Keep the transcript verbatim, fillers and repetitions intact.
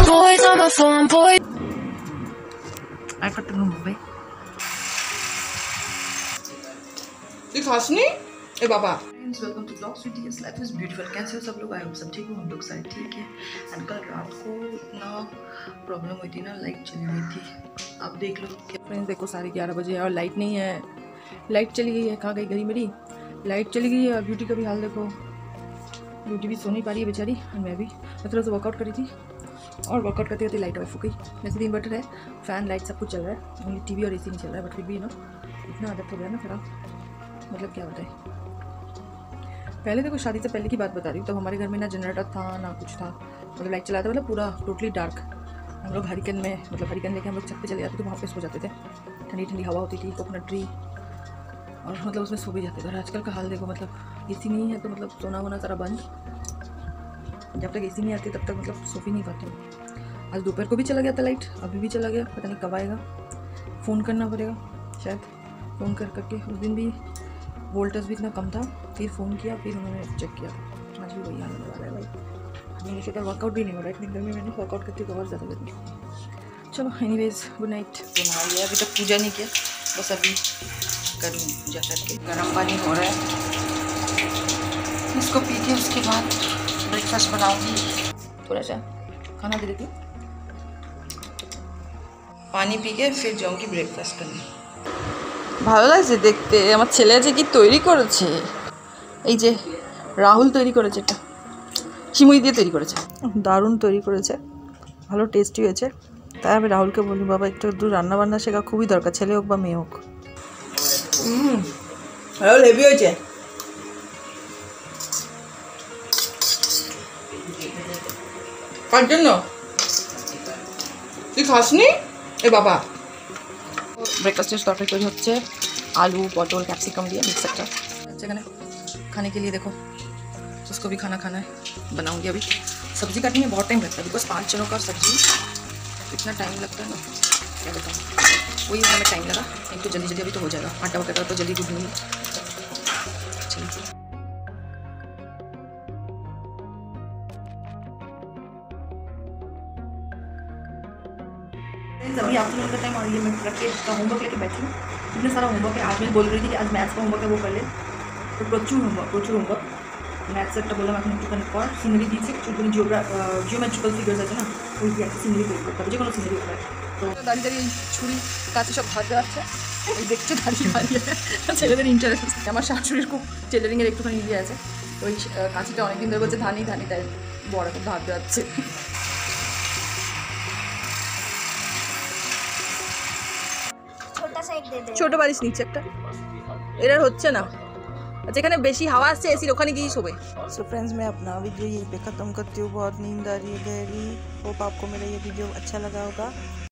boys on my phone, boy. I got to know भाई। ये खास नहीं ए बाबा। Friends welcome to blog sweet dears life is beautiful. कैसे हो सब लोग? आई होप सब ठीक हो, हम लोग सारे ठीक है। एंड कल रात को इतना प्रॉब्लम हुई थी ना, लाइट चली गई थी। आप देख लो फ्रेंड्स, देखो साढ़े ग्यारह बजे और लाइट नहीं है। लाइट चली गई है, कहाँ गई गई मेरी? लाइट चली गई है और ब्यूटी का भी हाल देखो। ब्यूटी भी सो नहीं पा रही है बेचारी, और मैं भी। मैं थोड़ा सा वर्कआउट करी थी और वर्कआउट करते करते लाइट ऑफ हो गई। वैसे भी इन्वर्टर है, फैन, लाइट सब कुछ चल रहा है, ओनली टीवी और एसी नहीं चल रहा है। बट फिर भी ना इतना आदत हो गया ना खराब, मतलब क्या बताए। पहले देखो शादी से पहले की बात बता रही हूँ, तब हमारे घर में ना जनरेटर था ना कुछ था, मतलब लाइट चलाता मतलब पूरा टोटली डार्क। हम लोग हरिकन में, मतलब हरिकन लेके हम लोग छत पे चले जाते थे, वहाँ पे सो जाते थे। ठंडी ठंडी हवा होती थी, कोकोनट ट्री, और मतलब उसमें सो भी जाते थे। और आजकल का हाल देखो, मतलब एसी नहीं है तो मतलब सोना वोना सारा बंद। जब तक एसी नहीं आती तब तक मतलब सो भी नहीं पाती हूँ। आज दोपहर को भी चला गया था लाइट, अभी भी चला गया, पता नहीं कब आएगा। फ़ोन करना पड़ेगा शायद, फ़ोन कर करके। उस दिन भी वोल्टेज भी इतना कम था, फिर फ़ोन किया, फिर उन्होंने चेक किया। आज भी वही आने वाला है भाई। मैंने सोचा वर्कआउट भी नहीं हो रहा है इतनी गर्मी में, मैंने वर्कआउट करती तो और ज़्यादा गर्मी। चलो एनीवेज, गुड नाइट। तो नहा लिया, अभी तक पूजा नहीं किया, बस अभी करूँ पूजा करके। गर्म पानी हो रहा है, इसको पी के उसके बाद ब्रेकफास्ट बनाऊँगी। थोड़ा सा खाना दे देती हूँ, पानी पी के फिर जाऊँगी ब्रेकफास्ट करने। ভালো লাগছে দেখতে। আমার ছেলে যে কি তৈরি করেছে, এই যে রাহুল তৈরি করেছে, এটা শিমুই দিয়ে তৈরি করেছে, দারুণ তৈরি করেছে, ভালো টেস্টি হয়েছে। তাই আমি রাহুলকে বলি, বাবা একটু দূর রান্না বান্না শেখা খুবই দরকার, ছেলে হোক বা মেয়ে হোক। হুম, রাহুল হেভি হয়েছে। কার জন্য তুই খাসনি এ বাবা? ब्रेकफास्ट तौर तैयारी होच्छे, आलू पटल कैप्सिकम दिए मिक्स একটা। সেখানে खाने के लिए देखो, उसको भी खाना खाना है, बनाऊंगी। अभी सब्जी काटने में बहुत टाइम लगता है, बिकॉज पाँच जनों का सब्जी इतना टाइम लगता है ना, क्या बताऊँ। वही हमें टाइम लगा, एक तो जल्दी जल्दी अभी तो हो जाएगा। आटा वगैरह तो जल्दी गूंदूंगी। चलिए अभी आफ्टरनून का टाइम, और ये मैं रख के इसका होमवर्क लेके बैठी हूँ। इतना सारा होमवर्क है, आज मैं बोल रही थी कि आज मैथ्स का होमवर्क है वो कर ले, तो प्रचुर होमवर्क प्रचुर होमवर्क मैथ्स একটা বললাম এখন একটু কানেক্ট কর। সিনারি দিয়েছে, চুলগুলি জিওমেট্রিক্যাল ফিগার্স আছে না, ওই দিয়ে একটা সিনারি তৈরি করতে হবে, যে কোনো সিনারি হবে। তো দাঁড়িয়ে দাঁড়িয়ে ছুরি কাছে সব হাত দেওয়াচ্ছে, ওই দেখছে দাঁড়িয়ে দাঁড়িয়ে ছেলেদের ইন্টারেস্ট। আমার শাশুড়ির খুব টেলারিংয়ের একটুখানি ইয়ে আছে, ওই কাঁচিটা অনেকদিন ধরে বলছে ধানি ধানি, তাই বড় খুব হাত দেওয়াচ্ছে। ছোট বালিশ নিচ্ছে একটা, এরার হচ্ছে না, যেখানে বেশি হাওয়া আসছে এসির ওখানে গিয়ে শোবে। सो फ्रेंड्स, मैं अपना वीडियो यहीं पे ख़त्म करती हूँ, बहुत नींद आ रही है गहरी। होप आपको मेरा ये वीडियो अच्छा लगा होगा।